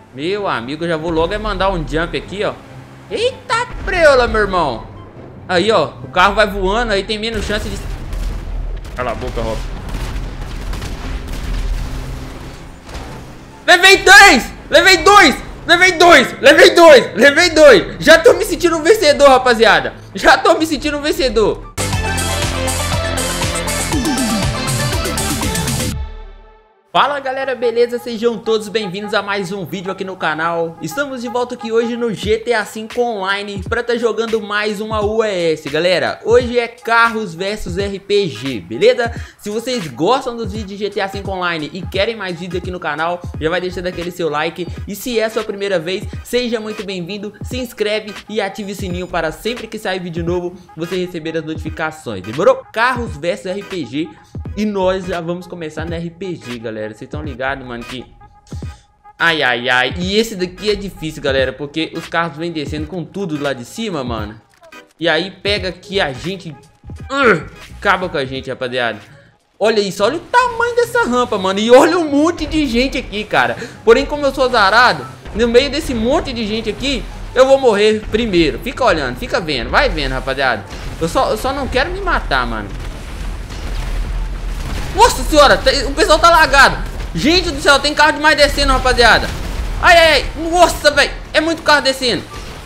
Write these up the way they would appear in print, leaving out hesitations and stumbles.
Meu amigo, eu já vou logo mandar um jump aqui, ó. Eita preula, meu irmão. Aí, ó, o carro vai voando, aí tem menos chance de... Cala a boca, Rob. Levei 3! Levei 2! Levei 2! Levei 2! Levei 2! Já tô me sentindo um vencedor, rapaziada. Já tô me sentindo um vencedor. Fala galera, beleza? Sejam todos bem-vindos a mais um vídeo aqui no canal. Estamos de volta aqui hoje no GTA V Online para estar jogando mais uma UES, galera. Hoje é carros versus RPG, beleza? Se vocês gostam dos vídeos de GTA V Online e querem mais vídeos aqui no canal, já vai deixando aquele seu like. E se é a sua primeira vez, seja muito bem-vindo, se inscreve e ative o sininho para sempre que sair vídeo novo, você receber as notificações, demorou? Carros versus RPG. E nós já vamos começar no RPG, galera. Vocês estão ligados, mano, que... Ai, ai, ai. E esse daqui é difícil, galera, porque os carros vêm descendo com tudo lá de cima, mano. E aí pega aqui a gente... acaba com a gente, rapaziada. Olha isso, olha o tamanho dessa rampa, mano. E olha um monte de gente aqui, cara. Porém, como eu sou azarado, no meio desse monte de gente aqui, eu vou morrer primeiro. Fica olhando, fica vendo, vai vendo, rapaziada. Eu só não quero me matar, mano. Nossa senhora, o pessoal tá lagado. Gente do céu, tem carro demais descendo, rapaziada. Ai, ai, ai, nossa, velho. É muito carro descendo.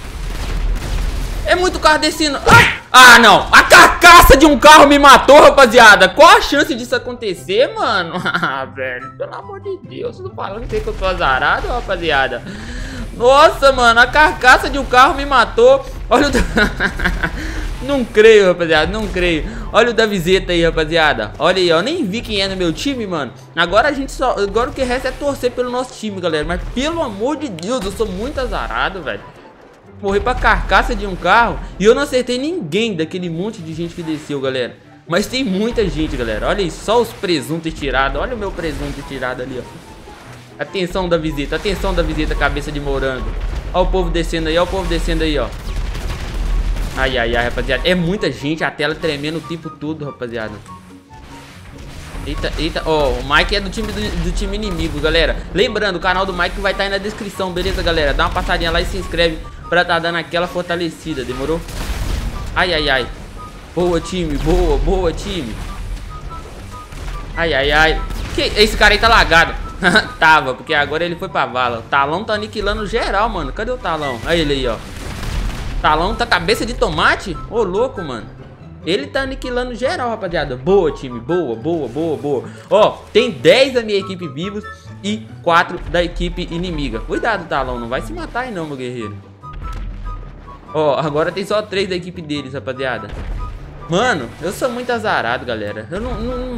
É muito carro descendo. Ah, não, a carcaça de um carro me matou, rapaziada. Qual a chance disso acontecer, mano? Ah, velho, pelo amor de Deus. Tô falando que eu tô azarado, rapaziada. Nossa, mano, a carcaça de um carro me matou. Olha o... Não creio, rapaziada, não creio. Olha o da viseta aí, rapaziada. Olha aí, ó, nem vi quem é no meu time, mano. Agora a gente só... Agora o que resta é torcer pelo nosso time, galera. Mas pelo amor de Deus, eu sou muito azarado, velho. Morri pra carcaça de um carro e eu não acertei ninguém daquele monte de gente que desceu, galera. Mas tem muita gente, galera. Olha aí, só os presuntos tirados. Olha o meu presunto tirado ali, ó. Atenção da visita, cabeça de morango. Olha o povo descendo aí, ó, o povo descendo aí, ó. Ai, ai, ai, rapaziada. É muita gente, a tela tremendo o tempo todo, rapaziada. Eita, eita. Ó, o Mike é do time inimigo, galera. Lembrando, o canal do Mike vai estar aí na descrição, beleza, galera? Dá uma passadinha lá e se inscreve pra tá dando aquela fortalecida, demorou? Ai, ai, ai. Boa, time, boa, boa, time. Ai, ai, ai. Esse cara aí tá lagado. Tava, porque agora ele foi pra vala. O Talão tá aniquilando geral, mano. Cadê o Talão? Aí ele aí, ó. Talão tá cabeça de tomate? Ô, louco, mano. Ele tá aniquilando geral, rapaziada. Boa, time. Boa, boa, boa, boa. Ó, tem 10 da minha equipe vivos e 4 da equipe inimiga. Cuidado, Talão. Não vai se matar aí não, meu guerreiro. Ó, agora tem só 3 da equipe deles, rapaziada. Mano, eu sou muito azarado, galera. Eu não...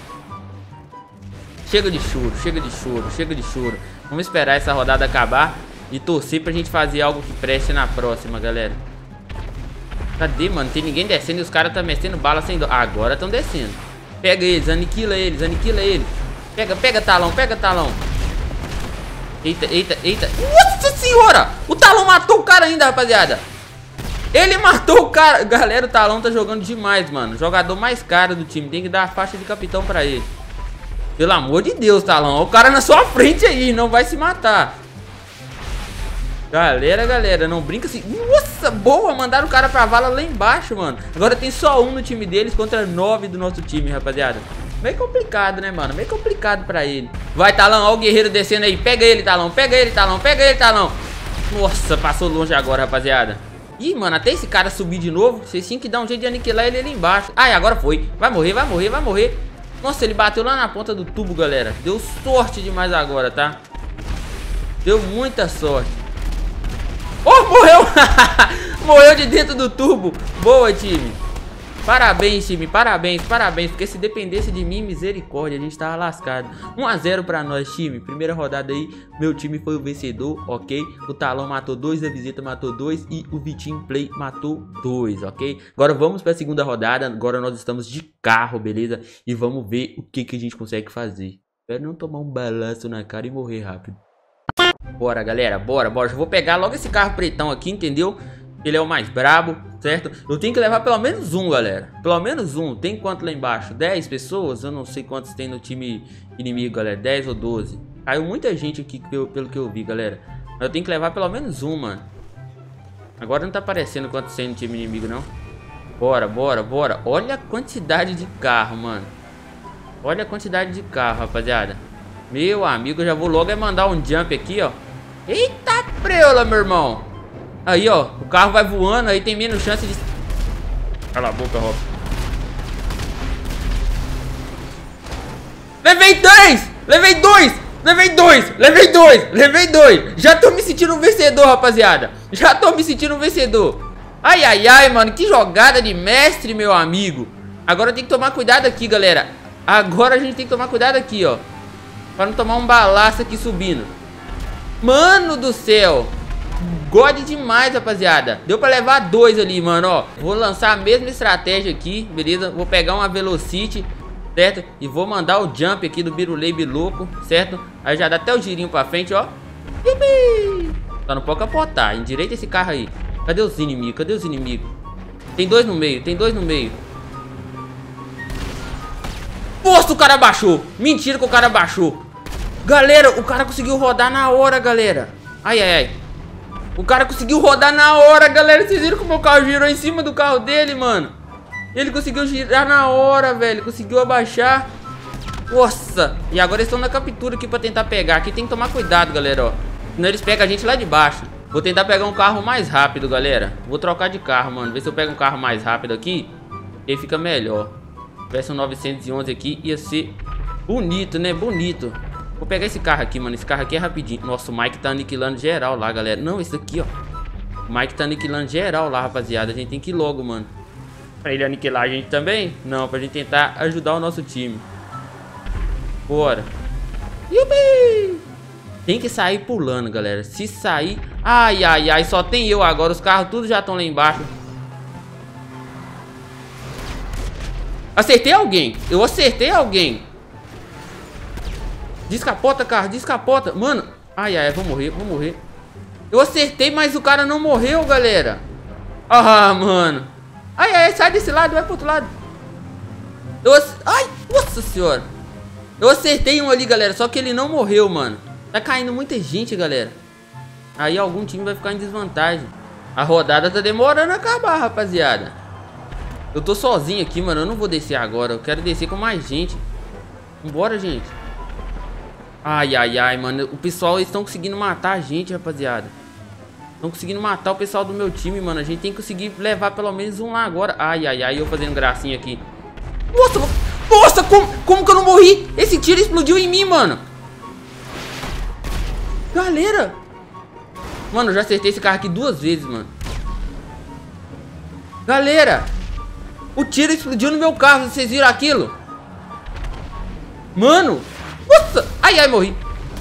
Chega de choro, chega de choro, chega de choro. Vamos esperar essa rodada acabar e torcer pra gente fazer algo que preste na próxima, galera. Cadê, mano? Tem ninguém descendo e os caras tá metendo bala sem dó. Agora estão descendo. Pega eles, aniquila eles, aniquila eles. Pega Talão, pega Talão. Eita, eita, eita. Nossa senhora! O Talão matou o cara ainda, rapaziada. Ele matou o cara. Galera, o Talão tá jogando demais, mano. Jogador mais caro do time. Tem que dar a faixa de capitão pra ele. Pelo amor de Deus, Talão. O cara na sua frente aí, não vai se matar. Galera, não brinca assim. Nossa, boa, mandaram o cara pra vala lá embaixo, mano. Agora tem só um no time deles contra 9 do nosso time, rapaziada. Meio complicado, né, mano? Meio complicado pra ele. Vai, Talão, ó o guerreiro descendo aí. Pega ele, Talão, pega ele, Talão, pega ele, Talão. Nossa, passou longe agora, rapaziada. Ih, mano, até esse cara subir de novo, vocês tinham que dar um jeito de aniquilar ele ali embaixo. Ai, agora foi. Vai morrer, vai morrer, vai morrer. Nossa, ele bateu lá na ponta do tubo, galera. Deu sorte demais agora, tá? Deu muita sorte. Oh, morreu! Morreu de dentro do turbo. Boa, time. Parabéns, time. Parabéns, parabéns. Porque se dependesse de mim, misericórdia, a gente tava lascado. 1 a 0 pra nós, time. Primeira rodada aí, meu time foi o vencedor, ok? O Talão matou 2, a Visita matou 2 e o Vitinho Play matou 2, ok? Agora vamos pra segunda rodada. Agora nós estamos de carro, beleza? E vamos ver o que a gente consegue fazer. Espero não tomar um balanço na cara e morrer rápido. Bora, galera, bora, bora. Eu vou pegar logo esse carro pretão aqui, entendeu? Ele é o mais brabo, certo? Eu tenho que levar pelo menos um, galera. Pelo menos um. Tem quanto lá embaixo? 10 pessoas? Eu não sei quantos tem no time inimigo, galera. 10 ou 12. Caiu muita gente aqui pelo que eu vi, galera. Mas eu tenho que levar pelo menos um, mano. Agora não tá aparecendo quanto tem no time inimigo, não. Bora, bora, bora. Olha a quantidade de carro, mano. Olha a quantidade de carro, rapaziada. Meu amigo, eu já vou logo mandar um jump aqui, ó. Eita preula, meu irmão. Aí, ó, o carro vai voando, aí tem menos chance de... Cala a boca, Rob. Levei 3! Levei 2! Levei 2! Levei 2! Levei 2! Já tô me sentindo um vencedor, rapaziada. Já tô me sentindo um vencedor. Ai, ai, ai, mano. Que jogada de mestre, meu amigo. Agora tem que tomar cuidado aqui, galera. Agora a gente tem que tomar cuidado aqui, ó. Pra não tomar um balaço aqui subindo. Mano do céu. God demais, rapaziada. Deu pra levar 2 ali, mano, ó. Vou lançar a mesma estratégia aqui, beleza? Vou pegar uma Velocity, certo? E vou mandar o jump aqui do Biruleibe louco, certo? Aí já dá até o girinho pra frente, ó. Yubi! Só não pode capotar. Endireita esse carro aí. Cadê os inimigos? Cadê os inimigos? Tem 2 no meio, tem 2 no meio. Nossa, o cara baixou. Mentira que o cara baixou. Galera, o cara conseguiu rodar na hora, galera. Ai, ai, ai. O cara conseguiu rodar na hora, galera. Vocês viram que o meu carro girou em cima do carro dele, mano? Ele conseguiu girar na hora, velho. Conseguiu abaixar. Nossa. E agora eles estão na captura aqui pra tentar pegar. Aqui tem que tomar cuidado, galera, ó. Senão eles pegam a gente lá de baixo. Vou tentar pegar um carro mais rápido, galera. Vou trocar de carro, mano. Ver se eu pego um carro mais rápido aqui. E aí fica melhor. Peça um 911 aqui. Ia ser bonito, né? Bonito. Vou pegar esse carro aqui, mano. Esse carro aqui é rapidinho. Nossa, o Mike tá aniquilando geral lá, galera. Não, esse daqui, ó. O Mike tá aniquilando geral lá, rapaziada. A gente tem que ir logo, mano. Pra ele aniquilar a gente também? Não, pra gente tentar ajudar o nosso time. Bora. Yubi! Tem que sair pulando, galera. Se sair... Ai, ai, ai. Só tem eu agora. Os carros tudo já estão lá embaixo. Acertei alguém. Eu acertei alguém. Descapota, carro. Descapota. Mano. Ai, ai. Vou morrer. Vou morrer. Eu acertei, mas o cara não morreu, galera. Ah, mano. Ai, ai. Sai desse lado. Vai pro outro lado. Ai, nossa senhora. Eu acertei um ali, galera. Só que ele não morreu, mano. Tá caindo muita gente, galera. Aí algum time vai ficar em desvantagem. A rodada tá demorando a acabar, rapaziada. Eu tô sozinho aqui, mano. Eu não vou descer agora. Eu quero descer com mais gente. Vambora, gente. Ai, ai, ai, mano. O pessoal, eles estão conseguindo matar a gente, rapaziada. Estão conseguindo matar o pessoal do meu time, mano. A gente tem que conseguir levar pelo menos um lá agora. Ai, ai, ai. Eu fazendo gracinha aqui. Nossa, nossa, como que eu não morri? Esse tiro explodiu em mim, mano. Galera. Mano, eu já acertei esse carro aqui 2 vezes, mano. Galera. O tiro explodiu no meu carro. Vocês viram aquilo? Mano. Nossa. Ai, ai, morri.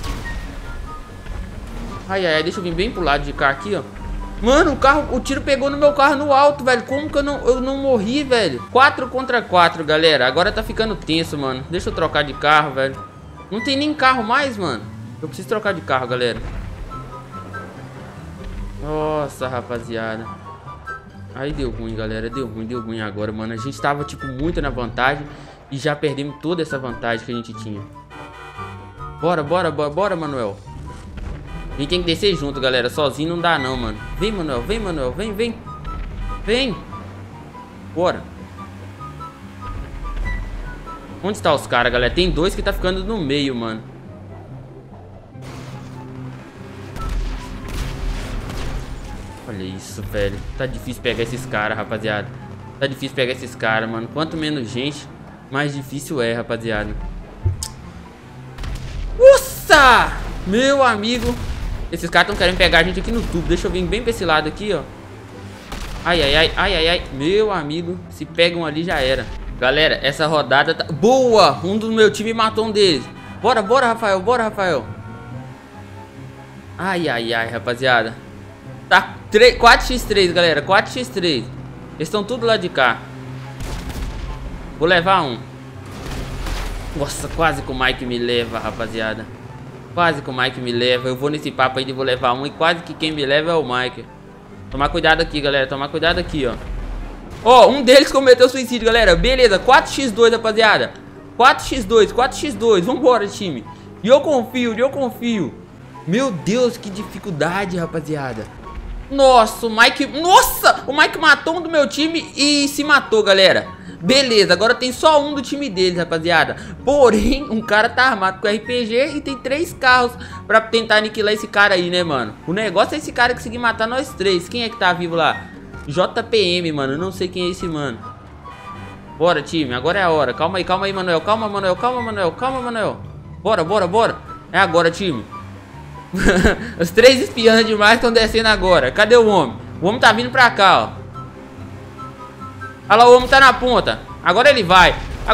Ai, ai, ai. Deixa eu vir bem pro lado de cá aqui, ó. Mano, o tiro pegou no meu carro no alto, velho. Como que eu não morri, velho? 4 contra 4, galera. Agora tá ficando tenso, mano. Deixa eu trocar de carro, velho. Não tem nem carro mais, mano. Eu preciso trocar de carro, galera. Nossa, rapaziada. Aí deu ruim, galera. Deu ruim agora, mano. A gente tava, tipo, muito na vantagem. E já perdemos toda essa vantagem que a gente tinha. Bora, bora, bora, bora, Manuel. A gente tem que descer junto, galera. Sozinho não dá, não, mano. Vem, Manuel. Vem, Manuel. Vem, vem. Vem. Bora. Onde está os caras, galera? Tem 2 que tá ficando no meio, mano. Olha isso, velho. Tá difícil pegar esses caras, rapaziada. Tá difícil pegar esses caras, mano. Quanto menos gente, mais difícil é, rapaziada. Nossa! Meu amigo. Esses caras estão querendo pegar a gente aqui no tubo. Deixa eu vir bem pra esse lado aqui, ó. Ai, ai, ai, ai, ai, ai. Meu amigo. Se pegam ali, já era. Galera, essa rodada tá... Boa! Um do meu time matou um deles. Bora, bora, Rafael. Bora, Rafael. Ai, ai, ai, rapaziada. Tá 4x3, galera. 4x3. Eles estão tudo lá de cá. Vou levar um. Nossa, quase que o Mike me leva, rapaziada. Quase que o Mike me leva. Eu vou nesse papo aí de vou levar um. E quase que quem me leva é o Mike. Tomar cuidado aqui, galera. Tomar cuidado aqui, ó. Ó, um deles cometeu suicídio, galera. Beleza, 4x2, rapaziada. 4x2, 4x2. Vambora, time. E eu confio. Meu Deus, que dificuldade, rapaziada. Nossa, o Mike matou um do meu time e se matou, galera. Beleza, agora tem só um do time deles, rapaziada. Porém, um cara tá armado com RPG e tem 3 carros pra tentar aniquilar esse cara aí, né, mano? O negócio é esse cara conseguir matar nós 3. Quem é que tá vivo lá? JPM, mano. Eu não sei quem é esse, mano. Bora, time. Agora é a hora. Calma aí, Manuel. Calma, Manuel. Bora. É agora, time. Os 3 espiãs demais estão descendo agora. Cadê o homem? O homem tá vindo pra cá, ó. Olha lá, o homem tá na ponta. Agora ele vai.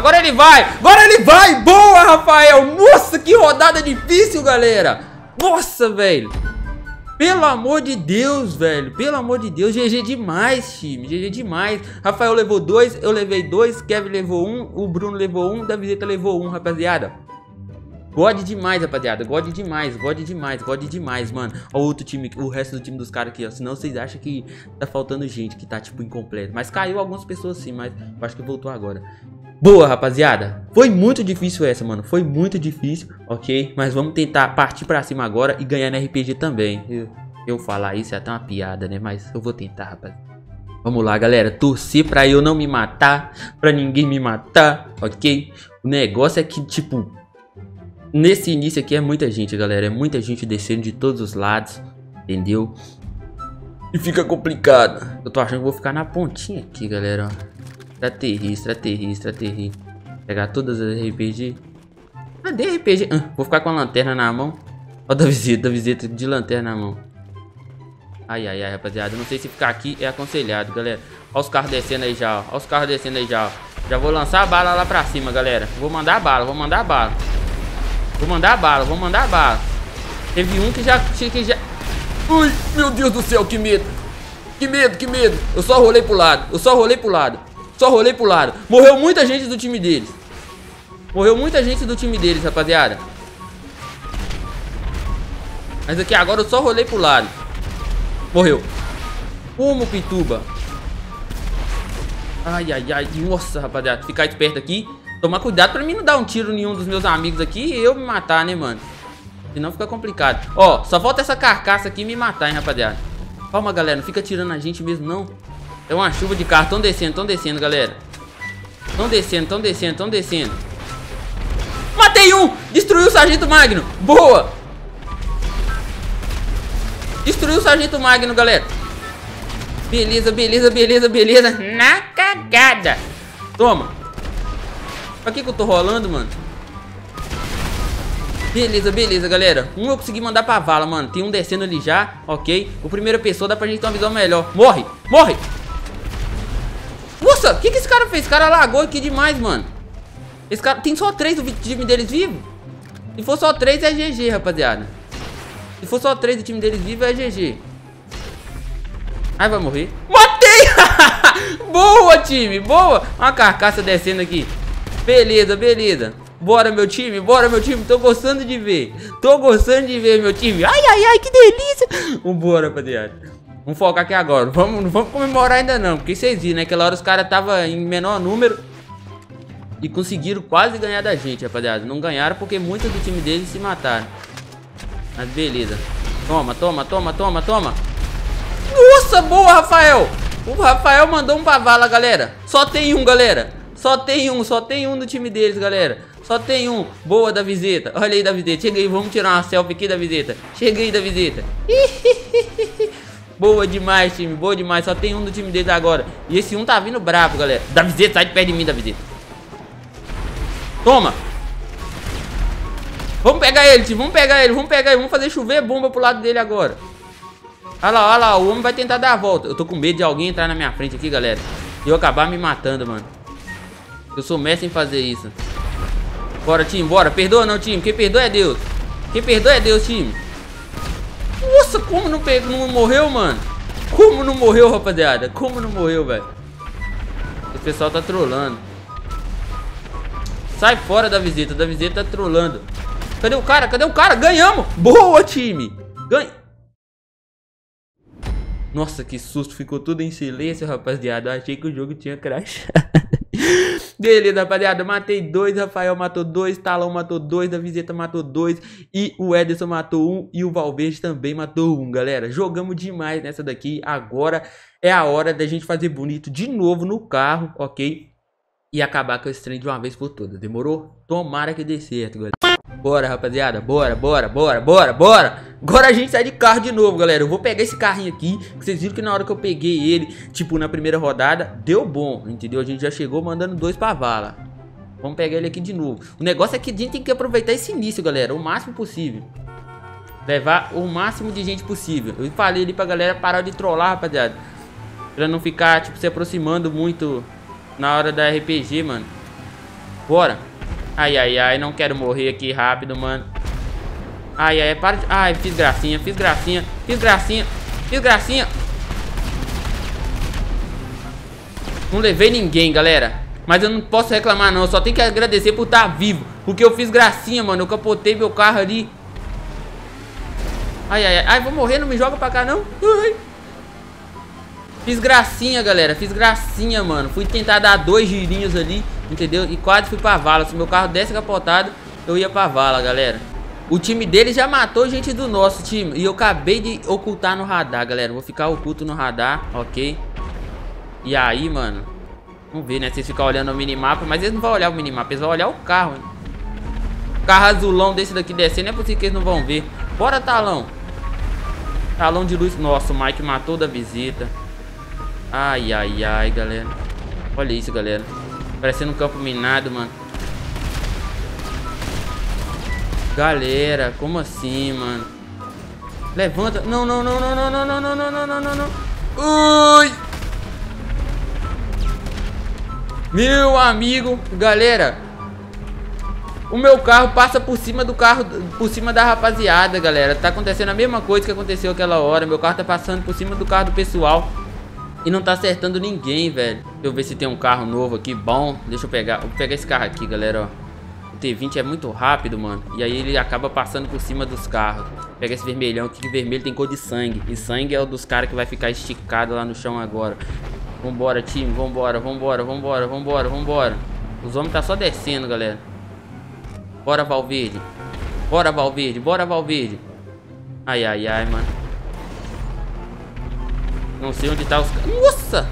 Boa, Rafael. Nossa, que rodada difícil, galera. Nossa, velho. Pelo amor de Deus, velho. GG demais, time. GG demais. Rafael levou 2, eu levei 2. Kevin levou 1, o Bruno levou 1, Davideta levou 1, rapaziada. God demais, rapaziada. God demais, mano. Ó, o outro time, o resto do time dos caras aqui, ó. Senão vocês acham que tá faltando gente, que tá, tipo, incompleto. Mas caiu algumas pessoas sim, mas eu acho que voltou agora. Boa, rapaziada. Foi muito difícil essa, mano. Foi muito difícil, ok? Mas vamos tentar partir pra cima agora e ganhar no RPG também. Eu falar isso é até uma piada, né? Mas eu vou tentar, rapaziada. Vamos lá, galera. Torcer pra eu não me matar, pra ninguém me matar, ok? O negócio é que, tipo... Nesse início aqui é muita gente, galera. É muita gente descendo de todos os lados. Entendeu? E fica complicado. Eu tô achando que vou ficar na pontinha aqui, galera. Estratégia. Pegar todas as RPG. Cadê RPG? Vou ficar com a lanterna na mão. Ó, da visita de lanterna na mão. Ai, rapaziada. Não sei se ficar aqui é aconselhado, galera. Ó os carros descendo aí já, ó. Já vou lançar a bala lá pra cima, galera. Vou mandar bala. Teve um que já... Ui, meu Deus do céu, que medo. Que medo. Eu só rolei pro lado. Morreu muita gente do time deles. Rapaziada. Mas aqui agora eu só rolei pro lado. Morreu. Como pituba. Ai. Nossa, rapaziada. Ficar esperto aqui. Tomar cuidado pra mim não dar um tiro em nenhum dos meus amigos aqui e eu me matar, né, mano? Senão fica complicado. Ó, só falta essa carcaça aqui me matar, hein, rapaziada. Calma, galera. Não fica tirando a gente mesmo, não. É uma chuva de carro. Tão descendo, galera. Tão descendo. Matei um! Destruiu o Sargento Magno. Boa! Destruiu o Sargento Magno, galera. Beleza. Na cagada. Toma. Pra que eu tô rolando, mano? Beleza, galera. Um eu consegui mandar pra vala, mano. Tem um descendo ali já, ok. O primeira pessoa dá pra gente ter uma visão melhor. Morre. Nossa, o que esse cara fez? Esse cara lagou aqui demais, mano. Esse cara... Tem só 3 do time deles vivo? Se for só 3 é GG, rapaziada. Se for só 3 do time deles vivo é GG. Ai, vai morrer. Matei! Boa, time, boa. Uma carcaça descendo aqui. Beleza. Bora, meu time. Tô gostando de ver, meu time. Ai, que delícia. Vambora, rapaziada. Vamos focar aqui agora. Não vamos comemorar ainda não, porque vocês viram, né? Aquela hora os caras estavam em menor número e conseguiram quase ganhar da gente, rapaziada. Não ganharam porque muitos do time deles se mataram. Mas beleza. Toma. Nossa, boa, Rafael. O Rafael mandou um pra vala, galera. Só tem um, galera. Só tem um do time deles, galera. Só tem um. Boa, Davideta. Olha aí, Davideta. Chega aí, vamos tirar uma selfie aqui, Davideta. Chega aí, Davideta. Boa demais, time. Boa demais. Só tem um do time deles agora. E esse um tá vindo bravo, galera. Davideta, sai de perto de mim, Davideta. Toma. Vamos pegar ele, time. Vamos fazer chover bomba pro lado dele agora. Olha lá. O homem vai tentar dar a volta. Eu tô com medo de alguém entrar na minha frente aqui, galera. E eu acabar me matando, mano. Eu sou mestre em fazer isso. Bora, time, bora. Perdoa não, time. Quem perdoa é Deus. Time. Nossa, como não morreu, mano? Como não morreu, rapaziada? Velho? Esse pessoal tá trolando. Sai fora da visita. Da visita tá trolando. Cadê o cara? Ganhamos. Boa, time. Nossa, que susto. Ficou tudo em silêncio, rapaziada. Eu achei que o jogo tinha crashado. Beleza, rapaziada. Matei 2. Rafael matou 2. Talão matou 2. Da Viseta matou 2. E o Ederson matou 1. E o Valverde também matou 1, galera. Jogamos demais nessa daqui. Agora é a hora da gente fazer bonito de novo no carro, ok? E acabar com esse trem de uma vez por todas. Demorou? Tomara que dê certo, galera. Bora, rapaziada. Bora, bora, bora, bora, bora. Agora a gente sai de carro de novo, galera. Eu vou pegar esse carrinho aqui. Vocês viram que na hora que eu peguei ele, tipo, na primeira rodada, deu bom, entendeu? A gente já chegou mandando 2 pra vala. Vamos pegar ele aqui de novo. O negócio é que a gente tem que aproveitar esse início, galera, o máximo possível. Levar o máximo de gente possível. Eu falei ali pra galera parar de trollar, rapaziada. Pra não ficar, tipo, se aproximando muito na hora da RPG, mano. Bora. Ai, ai, ai, não quero morrer aqui rápido, mano. Ai, ai, para de... Ai, fiz gracinha, fiz gracinha, fiz gracinha, fiz gracinha. Não levei ninguém, galera. Mas eu não posso reclamar, não. Eu só tenho que agradecer por estar vivo. Porque eu fiz gracinha, mano. Eu capotei meu carro ali. Ai, ai, ai. Ai, vou morrer, não me joga pra cá, não. Ai. Fiz gracinha, galera. Fiz gracinha, mano. Fui tentar dar 2 girinhos ali, entendeu? E quase fui pra vala. Se meu carro desse capotado, eu ia pra vala, galera. O time dele já matou gente do nosso time. E eu acabei de ocultar no radar, galera. Vou ficar oculto no radar, ok? E aí, mano, vamos ver, né? Vocês ficam olhando o minimapa. Mas eles não vão olhar o minimapa, eles vão olhar o carro, hein? Carro azulão desse daqui descendo. Não é possível que eles não vão ver. Bora, Talão. Talão de luz. Nossa, o Mike matou da Visita. Ai, ai, ai, galera. Olha isso, galera. Parecendo um campo minado, mano. Galera, como assim, mano? Levanta. Não, não, não, não, não, não, não, não, não, não, não, não. Ui! Meu amigo, galera. O meu carro passa por cima do carro, por cima da rapaziada, galera. Tá acontecendo a mesma coisa que aconteceu aquela hora. Meu carro tá passando por cima do carro do pessoal. E não tá acertando ninguém, velho. Deixa eu ver se tem um carro novo aqui, bom. Deixa eu pegar. Vou pegar esse carro aqui, galera, ó. O T20 é muito rápido, mano. E aí ele acaba passando por cima dos carros. Pega esse vermelhão aqui, que vermelho tem cor de sangue. E sangue é o dos caras que vai ficar esticado lá no chão agora. Vambora, time. Vambora, vambora, vambora, vambora, vambora. Os homens tá só descendo, galera. Bora, Valverde. Bora, Valverde. Bora, Valverde. Ai, ai, ai, mano. Não sei onde tá os caras. Nossa!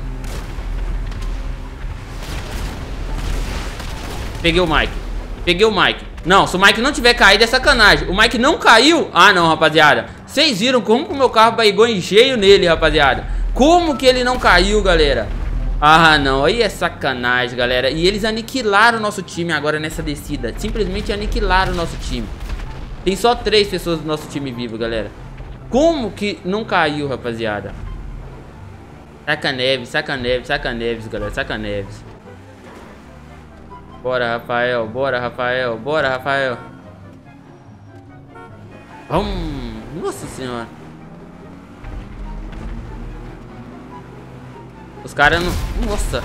Peguei o Mike. Peguei o Mike. Não, se o Mike não tiver caído é sacanagem. O Mike não caiu? Ah, não, rapaziada. Vocês viram como que o meu carro baigou em cheio nele, rapaziada. Como que ele não caiu, galera? Ah, não. Aí é sacanagem, galera. E eles aniquilaram o nosso time agora nessa descida. Simplesmente aniquilaram o nosso time. Tem só 3 pessoas do nosso time vivo, galera. Como que não caiu, rapaziada? Saca-neves, saca-neves, saca-neves, galera. Saca-neves. Bora, Rafael. Bora, Rafael. Bora, Rafael. Nossa senhora. Os caras não... Nossa.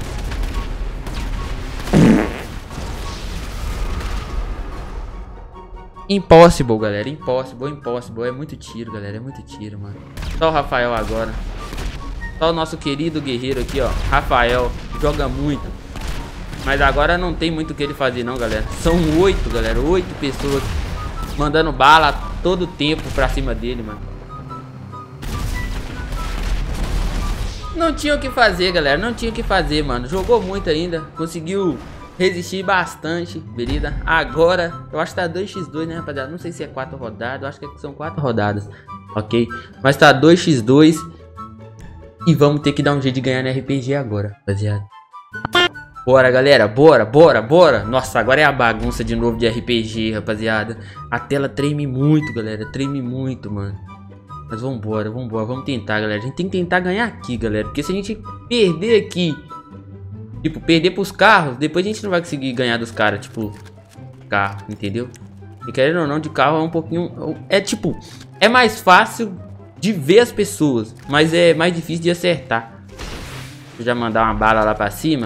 Impossible, galera. Impossible, impossible. É muito tiro, galera. É muito tiro, mano. Só o Rafael agora. Só o nosso querido guerreiro aqui, ó. Rafael. Joga muito. Mas agora não tem muito o que ele fazer, não, galera. São 8, galera. 8 pessoas mandando bala todo o tempo pra cima dele, mano. Não tinha o que fazer, galera. Não tinha o que fazer, mano. Jogou muito ainda. Conseguiu resistir bastante, beleza? Agora, eu acho que tá 2x2, né, rapaziada? Não sei se é 4 rodadas. Eu acho que são 4 rodadas, ok? Mas tá 2x2. E vamos ter que dar um jeito de ganhar no RPG agora, rapaziada. Bora, galera. Bora, bora, bora. Nossa, agora é a bagunça de novo de RPG, rapaziada. A tela treme muito, galera. Treme muito, mano. Mas vambora, vambora. Vamos tentar, galera. A gente tem que tentar ganhar aqui, galera. Porque se a gente perder aqui, tipo, perder pros carros, depois a gente não vai conseguir ganhar dos caras, tipo, carro, entendeu? E querendo ou não, de carro é um pouquinho... É tipo, é mais fácil de ver as pessoas, mas é mais difícil de acertar. Deixa eu já mandar uma bala lá pra cima.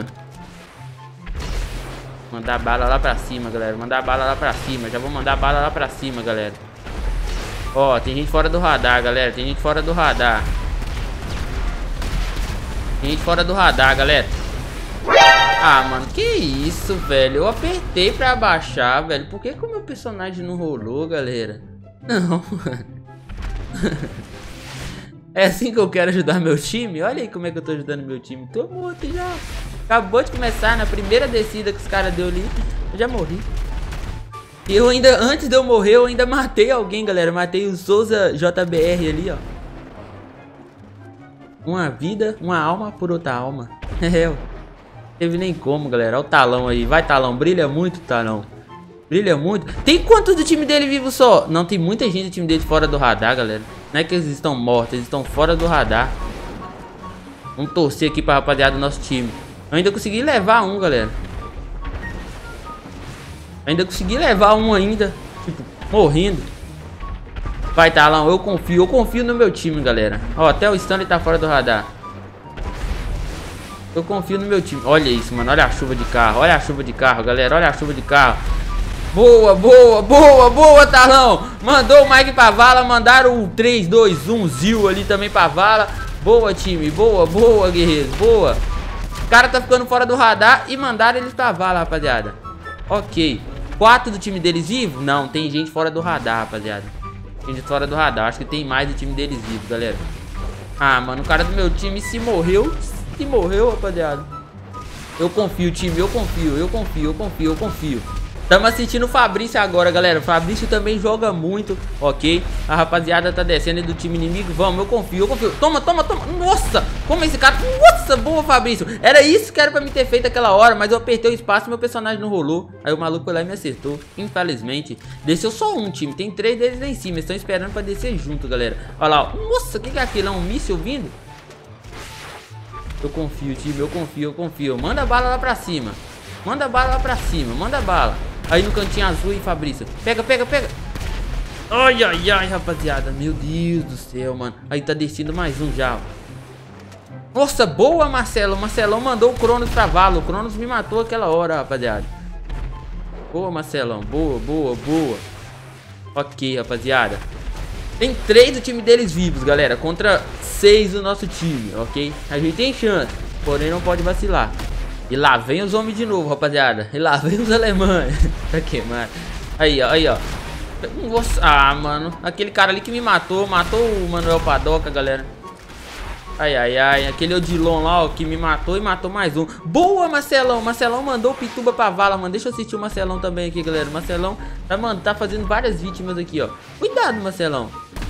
Mandar bala lá pra cima, galera. Mandar bala lá pra cima. Já vou mandar bala lá pra cima, galera. Ó, tem gente fora do radar, galera. Tem gente fora do radar. Tem gente fora do radar, galera. Ah, mano, que isso, velho? Eu apertei pra abaixar, velho. Por que que o meu personagem não rolou, galera? Não, mano. É assim que eu quero ajudar meu time? Olha aí como é que eu tô ajudando meu time. Tô morto já. Acabou de começar, na primeira descida que os caras deu ali, eu já morri. E eu ainda, antes de eu morrer, eu ainda matei alguém, galera. Matei o Souza JBR ali, ó. Uma vida, uma alma por outra alma. É, não teve nem como, galera. Olha o Talão aí. Vai, Talão. Brilha muito, Talão. Brilha muito. Tem quantos do time dele vivo só? Não, tem muita gente do time dele fora do radar, galera. Não é que eles estão mortos, eles estão fora do radar. Vamos torcer aqui pra rapaziada do nosso time. Eu ainda consegui levar um, galera. Ainda consegui levar um ainda. Tipo, morrendo. Vai, Talão, eu confio no meu time, galera. Ó, até o Stanley tá fora do radar. Eu confio no meu time. Olha isso, mano, olha a chuva de carro. Olha a chuva de carro, galera, olha a chuva de carro. Boa, boa, boa, boa, Talão. Mandou o Mike pra vala, mandaram o 3, 2, 1 Zil ali também pra vala. Boa, time, boa, boa, guerreiros, boa. O cara tá ficando fora do radar e mandaram eles pra vala, rapaziada. Ok. 4 do time deles vivos? Não, tem gente fora do radar, rapaziada. Tem gente fora do radar, acho que tem mais do time deles vivos, galera. Ah, mano, o cara do meu time se morreu, rapaziada. Eu confio, time, eu confio. Tamo assistindo o Fabrício agora, galera. O Fabrício também joga muito, ok? A rapaziada tá descendo aí do time inimigo. Vamos, eu confio. Toma. Nossa, como esse cara... Nossa, boa, Fabrício. Era isso que era pra me ter feito aquela hora, mas eu apertei o espaço e meu personagem não rolou. Aí o maluco foi lá e me acertou, infelizmente. Desceu só um, time. Tem 3 deles lá em cima. Estão esperando pra descer junto, galera. Olha lá, ó. Nossa, o que é aquilo? É um míssil vindo? Eu confio, time. Eu confio. Manda bala lá pra cima. Manda bala. Aí no cantinho azul, hein, Fabrício. Pega. Ai, rapaziada. Meu Deus do céu, mano. Aí tá descendo mais um já. Nossa, boa, Marcelo. O Marcelão mandou o Cronos pra vala. O Cronos me matou aquela hora, rapaziada. Boa, Marcelão. Boa. Ok, rapaziada. Tem 3 do time deles vivos, galera. Contra 6 do nosso time, ok? A gente tem chance, porém não pode vacilar. E lá vem os homens de novo, rapaziada. E lá vem os alemães. Pra queimar. Aí, ó. Nossa, ah, mano. Aquele cara ali que me matou o Manuel Padoca, galera. Ai. Aquele Odilon lá, ó, que me matou e matou mais um. Boa, Marcelão. Marcelão mandou o Pituba pra vala, mano. Deixa eu assistir o Marcelão também aqui, galera. O Marcelão tá fazendo várias vítimas aqui, ó. Cuidado, Marcelão.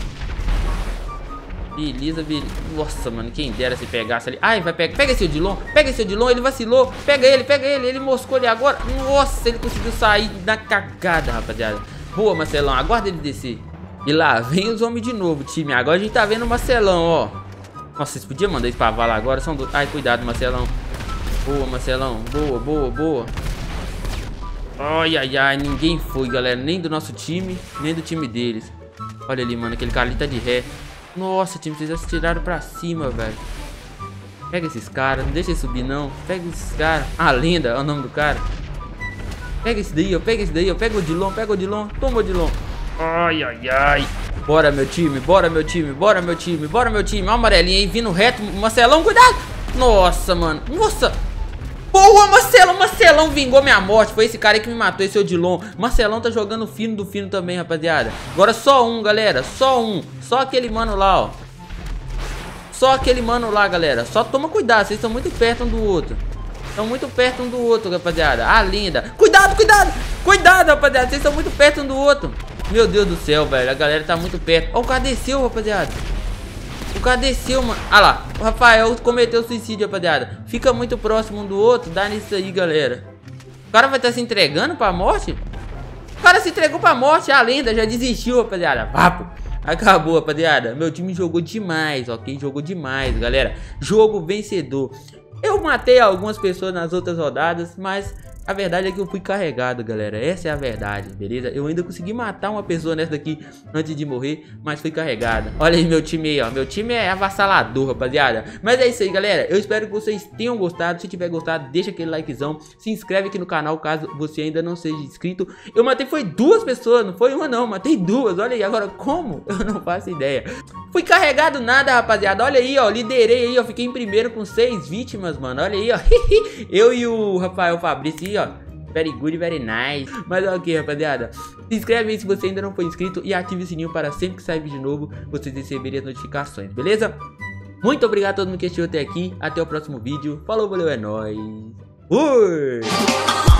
Beleza. Nossa, mano, quem dera se pegasse ali. Ai, vai pegar. Pega esse Odilon, ele vacilou. Pega ele, ele moscou ali agora. Nossa, ele conseguiu sair da cagada, rapaziada. Boa, Marcelão, aguarda ele descer. E lá vem os homens de novo, time. Agora a gente tá vendo o Marcelão, ó. Nossa, vocês podiam mandar isso pra vala agora? São do... Ai, cuidado, Marcelão. Boa, Marcelão, boa. Ai, ninguém foi, galera. Nem do nosso time, nem do time deles. Olha ali, mano, aquele cara ali tá de ré. Nossa, time, vocês já se tiraram pra cima, velho. Pega esses caras, não deixa ele subir, não. Pega esses caras. Ah, Lenda, é o nome do cara. Pega esse daí, ó. Pega o Odilon. Toma o Odilon. Ai. Bora, meu time. Olha o amarelinho aí, vindo reto. Marcelão, cuidado. Nossa, mano. Nossa. Boa, Marcelão vingou minha morte. Foi esse cara aí que me matou, esse Odilon. Marcelão tá jogando fino do fino também, rapaziada. Agora só um, galera. Só aquele mano lá, ó. Galera. Só toma cuidado, vocês estão muito perto um do outro. Rapaziada. Ah, linda. Cuidado, rapaziada. Vocês estão muito perto um do outro. Meu Deus do céu, velho. A galera tá muito perto. Ó, o cara desceu, rapaziada. Mano. Ah lá, o Rafael cometeu suicídio, rapaziada. Fica muito próximo um do outro, dá nisso aí, galera. O cara vai estar se entregando pra morte? O cara se entregou pra morte, a lenda já desistiu, rapaziada. Vapo. Acabou, rapaziada. Meu time jogou demais, ok? Jogou demais, galera. Jogo vencedor. Eu matei algumas pessoas nas outras rodadas, mas A verdade é que eu fui carregado, galera. Essa é a verdade, beleza? Eu ainda consegui matar uma pessoa nessa daqui antes de morrer, mas fui carregado. Olha aí meu time aí, ó. Meu time é avassalador, rapaziada. Mas é isso aí, galera. Eu espero que vocês tenham gostado. Se tiver gostado, deixa aquele likezão. Se inscreve aqui no canal, caso você ainda não seja inscrito. Eu matei foi 2 pessoas, não foi uma não. Matei 2, olha aí. Agora como? Eu não faço ideia. Fui carregado nada, rapaziada. Olha aí, ó. Liderei aí, ó. Fiquei em primeiro com 6 vítimas, mano. Olha aí, ó. Eu e o Rafael Fabrício aí, ó. Very good, very nice. Mas ok, rapaziada. Se inscreve aí se você ainda não foi inscrito. E ative o sininho para sempre que sair vídeo novo vocês receberem as notificações, beleza? Muito obrigado a todo mundo que assistiu até aqui. Até o próximo vídeo. Falou, valeu, é nóis. Fui!